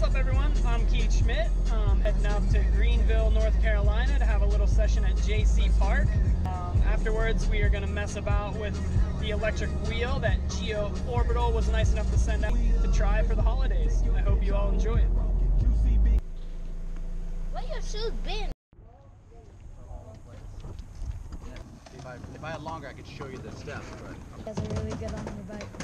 up, everyone? I'm Keith Schmidt. I'm heading up to Greenville, North Carolina to have a little session at Jaycee Park. Afterwards, we are going to mess about with the electric wheel that Geo Orbital was nice enough to send out to try for the holidays. I hope you all enjoy it. Where your shoes been? If I had longer, I could show you the steps. You guys are really good on your bike.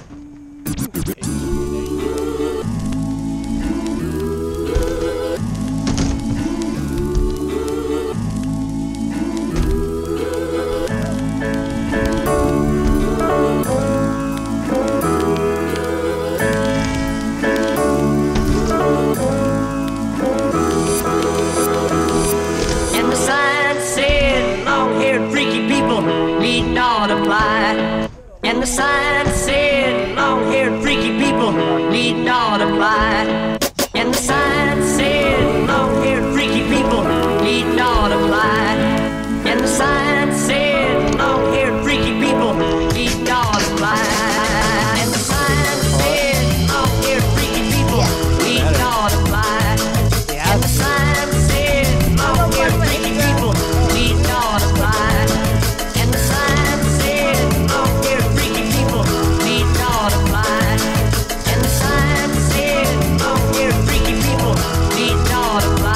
And the sign said, long-haired freaky people need not apply. And the sign said, long-haired freaky people need not apply. And the sign said, long-haired freaky people need not apply. And the sign said, long-haired freaky people need not apply. And the sign said, long-haired freaky people need not apply. And the sign said, long-haired freaky people need not apply. And the sign said, long-haired freaky people need not apply. And the sign said, long-haired freaky people need not apply.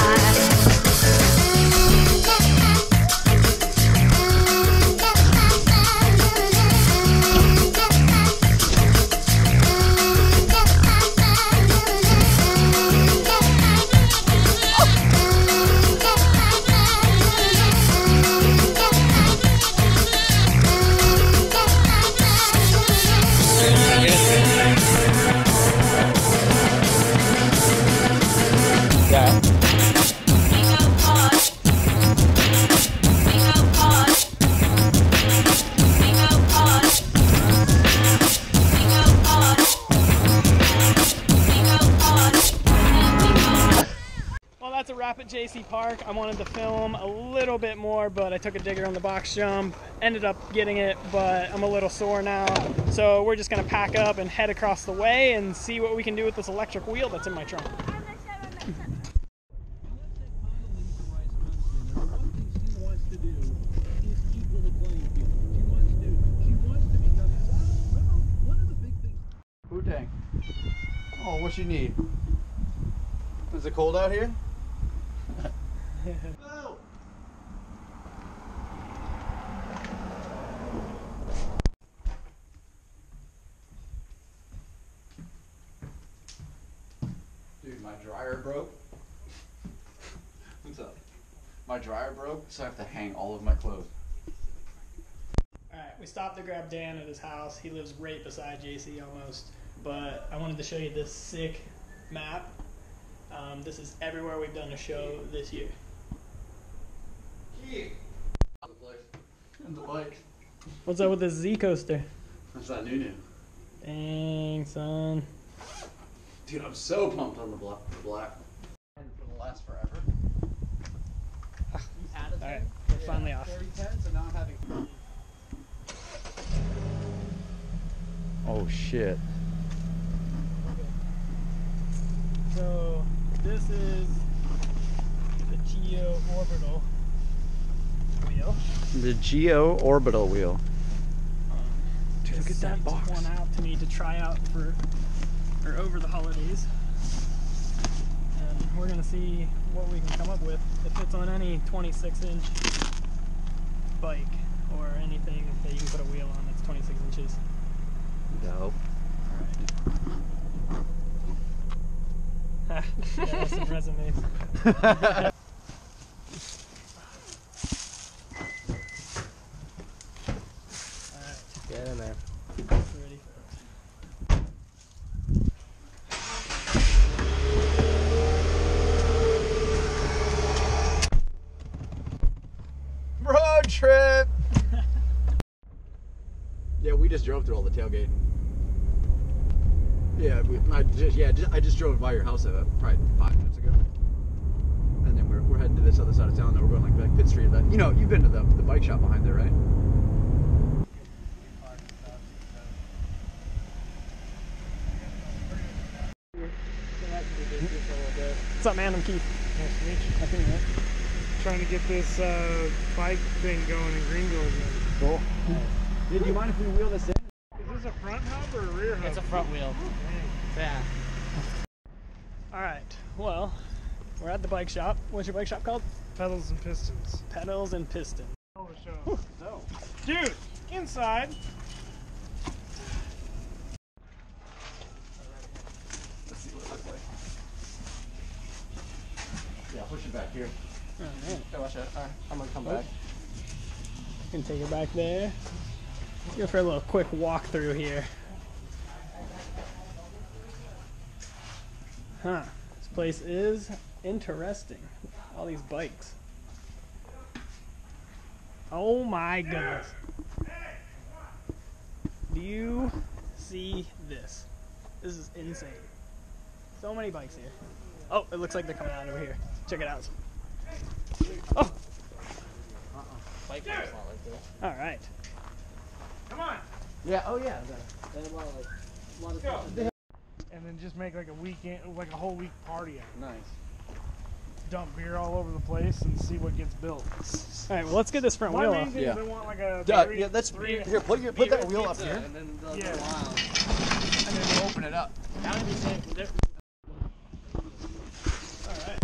That's a wrap at Jaycee Park. I wanted to film a little bit more, but I took a digger on the box jump, ended up getting it, but I'm a little sore now. So we're just gonna pack up and head across the way and see what we can do with this electric wheel that's in my trunk. Wu-Tang. Oh, what you need? Is it cold out here? No. Dude, my dryer broke. What's up? My dryer broke, so I have to hang all of my clothes. Alright, we stopped to grab Dan at his house. He lives right beside Jaycee almost. But I wanted to show you this sick map. This is everywhere we've done a show this year. And the bike. What's up with this Z coaster? That's not new. Dang, son. Dude, I'm so pumped on the black. And for the last forever. Alright, we're finally off. So now I'm having... Oh shit. So this is the Geo Orbital wheel. The Geo Orbital wheel. Dude, look at that box. One out to me to try out for or over the holidays, and we're gonna see what we can come up with. If it's on any 26-inch bike or anything that you can put a wheel on that's 26 inches. Dope. Yeah, that's some resumes. Get in there. Ready. Road trip! Yeah, we just drove through all the tailgating. Yeah, I just drove by your house probably 5 minutes ago. And then we're heading to this other side of town. That we're going like Pitt Street. You know, you've been to the bike shop behind there, right? What's up, man? I'm Keith. Nice to meet you. I think that. Trying to get this bike thing going in Greenville again. Cool. Dude, do you mind if we wheel this in? Is this a front hub or a rear hub? It's a front wheel. Yeah. All right. Well, we're at the bike shop. What's your bike shop called? Pedals and pistons. Pedals and Piston. Hell of a show. So. Dude, inside. Let's see what it looks like. Yeah, push it back here. All right. Okay, watch it. Alright, I'm gonna come back. You can take it back there. Let's go for a little quick walk through here. Huh. This place is interesting. All these bikes. Oh my goodness. Do you see this? This is insane. So many bikes here. Oh, it looks like they're coming out over here. Check it out. Oh! Bike looks not like this. All right. Come on. Yeah, oh yeah. They have a lot of stuff. And then just make like a weekend, like a whole week party out. Nice. Dump beer all over the place and see what gets built. All right, well, let's get this front wheel My main off. thing Yeah. is I want like a Yeah, that's here. Put that wheel up here, And then the Yeah. lounge. and then we'll open it up. That would be safe. All right.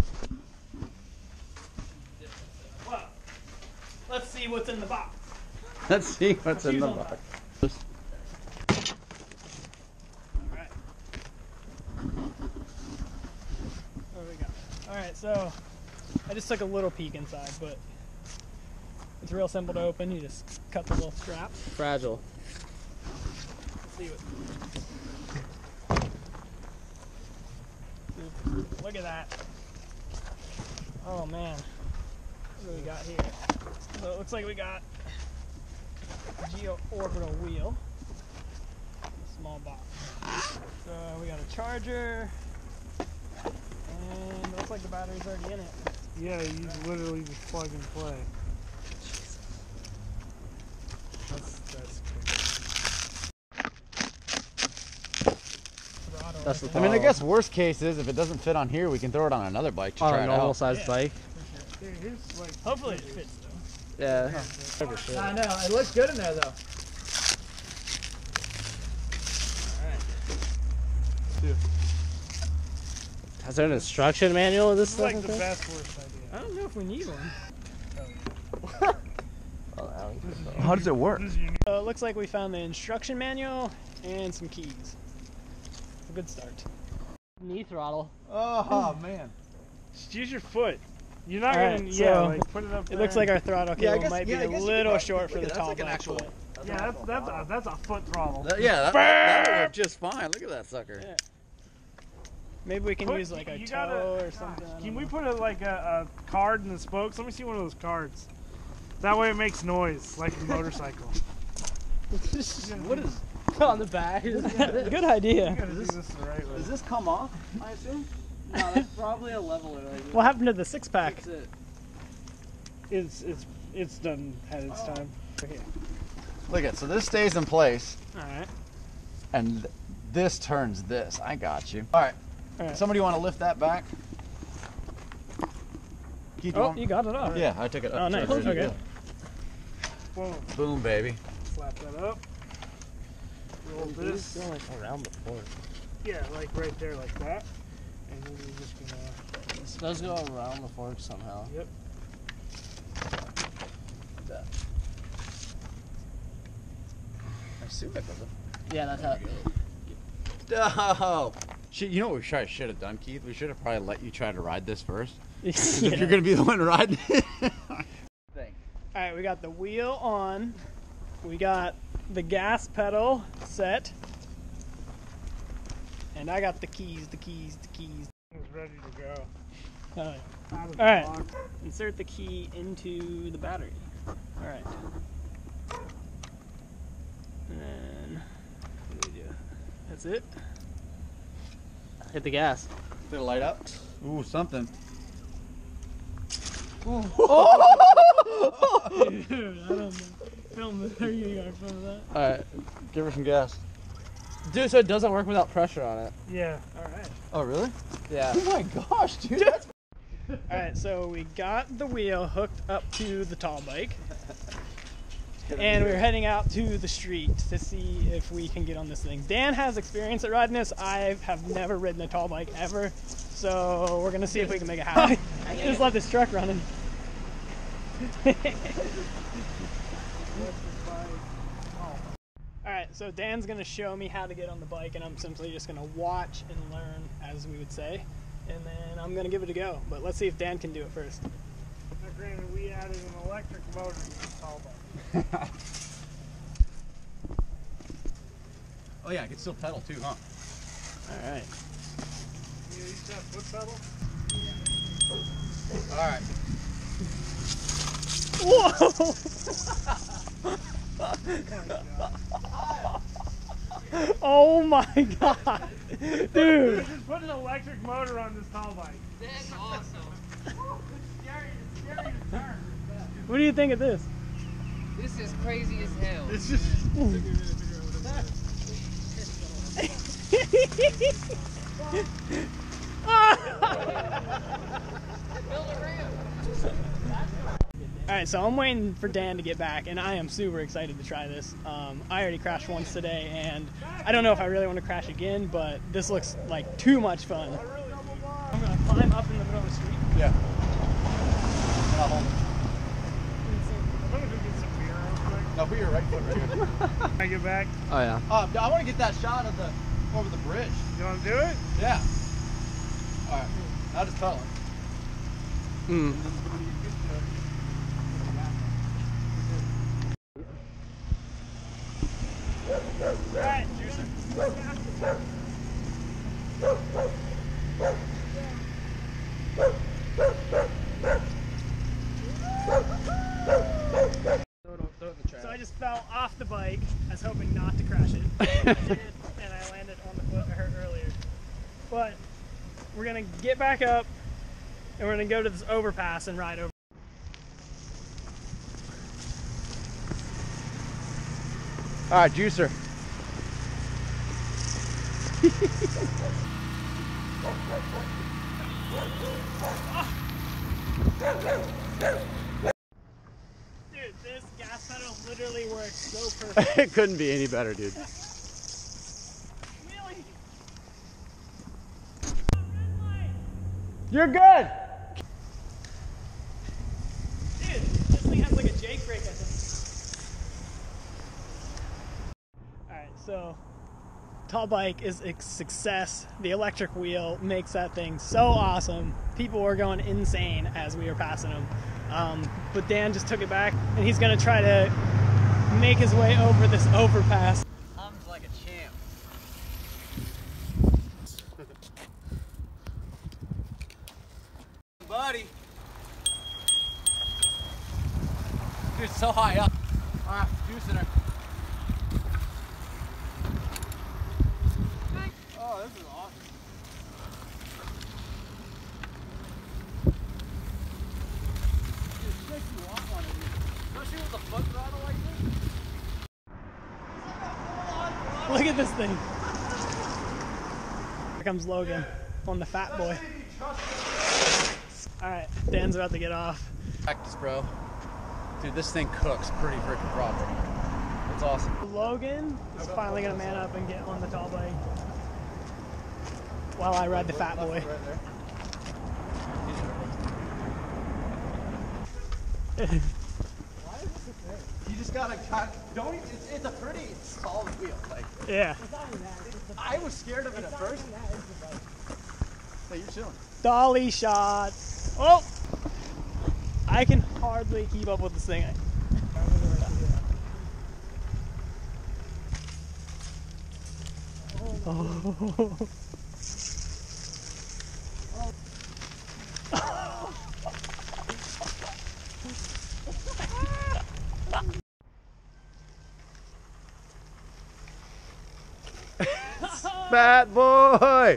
Well, let's see what's in the box. Let's see what's in the Shoes on. box. All right. What do we got? All right, so I just took a little peek inside, but it's real simple to open. You just cut the little straps. Fragile. Let's see what. Look at that. Oh man. What do we got here? So it looks like we got a Geo Orbital wheel. A small box. So we got a charger. And it looks like the battery's already in it. Yeah, you literally just plug and play. That's Throttle. That's the I mean, I guess worst case is if it doesn't fit on here, we can throw it on another bike to On try a it normal out. sized Yeah. bike. Dude, here's like Hopefully it fits though. Yeah. I know. It looks good in there though. Is there an instruction manual of this this is like stuff? the best worst idea. I don't know if we need one. How does it work? This is unique. So it looks like we found the instruction manual and some keys. It's a good start. Knee throttle. Oh man. Just use your foot. You're not Alright, gonna, so yeah, like put it up It there. looks like our throttle Yeah, I cable guess- might be yeah, I a guess you little could short for probably- the that's tall like an black actual- foot. Yeah, that's a foot throttle. That'll work just fine. Look at that sucker. Yeah. Maybe we can Put- use like a you toe gotta- or something. I Can don't we know. put a card in the spokes? Let me see one of those cards. That way it makes noise, like a motorcycle. What is? On the back. Good idea. You gotta do this the right way. Does this come off? I assume. No, that's probably a leveler. Like, What happened to the six pack? that's it. It's done at its time. Look at so this stays in place, All right. and this turns this. I got you. All right. All right. Somebody want to lift that back? Keith, Oh, you got it off. Yeah, I took it up. Oh, nice. There you Okay. go. Boom. Boom, baby. Slap that up. Roll this. Going like around the fork. Yeah, like right there, like that. And then we're just gonna. This does go around the fork somehow. Yep. I assume it doesn't. Yeah, that's how. Oh. You know what we should have done, Keith? We should have probably let you try to ride this first. 'Cause Yeah. if you're going to be the one riding it. All right, we got the wheel on. We got the gas pedal set. And I got the keys. It's ready to go. All right. Out of All right. the box. Insert the key into the battery. All right. And then, what do we do? That's it? Hit the gas. Did it light up? Ooh, something. Dude, I don't know. Film this. Are you gonna film that? Alright. Give her some gas. Dude, so it doesn't work without pressure on it. Yeah. All right. Oh, really? Yeah. Oh my gosh, dude. That's... Alright, so we got the wheel hooked up to the tall bike. And we're heading out to the street to see if we can get on this thing. Dan has experience at riding this. I have never ridden a tall bike ever. So we're going to see if we can make it happen. Just left this truck running. Alright, so Dan's going to show me how to get on the bike, and I'm simply just going to watch and learn, as we would say. And then I'm going to give it a go. But let's see if Dan can do it first. Now, granted, we added an electric motor to the tall bike. Oh yeah, I can still pedal too, huh? Alright. You used to have foot pedal? Alright. Whoa! Oh my god! Dude! Just put an electric motor on this tall bike. That's awesome. It's scary to turn. What do you think of this? This is crazy as hell. It's just... Alright, so I'm waiting for Dan to get back, and I am super excited to try this. I already crashed once today, and I don't know if I really want to crash again, but this looks like too much fun. I'm going to climb up in the middle of the street. Yeah. And I'll hold it. I'm gonna go get some beer real quick. No, put your right foot right here. Can I get back? Oh yeah. I want to get that shot of the over the bridge. You wanna do it? Yeah. All right. I'll just pedal it. Alright, juicer. So I just fell off the bike. I was hoping not to crash it. I did, and I landed on the foot I hurt earlier. But we're gonna get back up, and we're gonna go to this overpass and ride over. All right, juicer. Dude, this gas pedal literally works so perfect. It couldn't be any better, dude. Really? You're good. Dude, this thing has like a Jake brake, I think. Alright, so tall bike is a success. The electric wheel makes that thing so awesome. People were going insane as we were passing them. But Dan just took it back, and he's gonna try to make his way over this overpass. Hums like a champ. Buddy. Dude, it's so high up. All right, juicing her. Oh, this is awesome. Dude, she makes you walk on it, dude. Especially with the foot throttle like this. Look at this thing. Here comes Logan on the fat boy. Alright, Dan's about to get off. Practice, bro. Dude, this thing cooks pretty freaking proper. It's awesome. Logan is finally gonna man up and get on the tall bike while I ride the fat boy. Right there. Why is this a thing? You just gotta don't even, it's a pretty solid wheel. Like, Yeah. I was scared of it at first. Hey, you're chilling. Dolly shot. Oh! I can hardly keep up with this thing. Oh. Fat boy!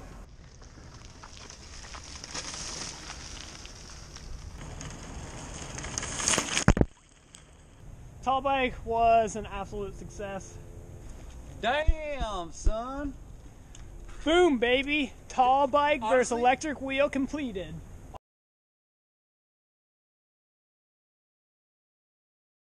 Tall bike was an absolute success. Damn, son! Boom, baby! Tall bike versus Honestly- electric wheel completed.